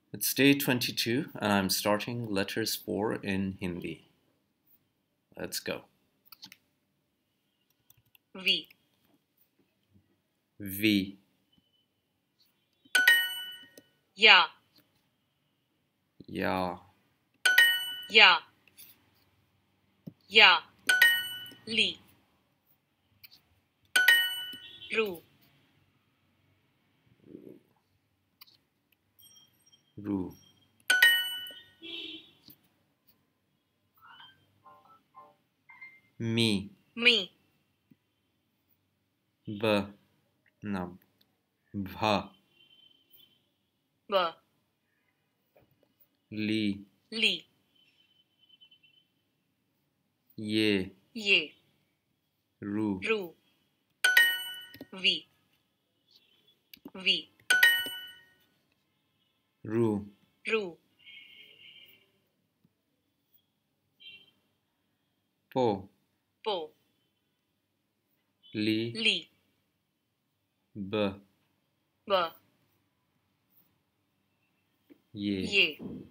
It's day 22 and I'm starting letters 4 in Hindi. Let's go. V. V. Ya. Ya. Ya. Ya. Li. Ru. Ru. Me. Me. B. No. Bha. B. Li. Li. Ye. Ye. Ru. Ru. V. V. Ru. Ru. Po. Po. Li. Li. B. B. Ye. Ye.